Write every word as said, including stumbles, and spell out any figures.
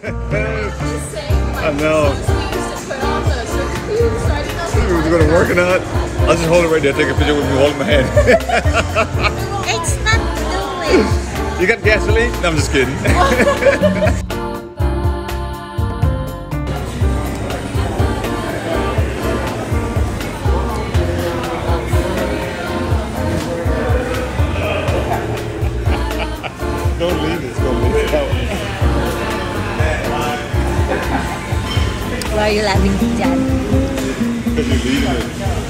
I know. We're gonna work or not. I'll just hold it right there. Take a picture with me holding my hand. It's not doing. You got gasoline? No, I'm just kidding. Don't leave it. Don't leave it out. Why are you laughing, Jan? Because you're leaving it.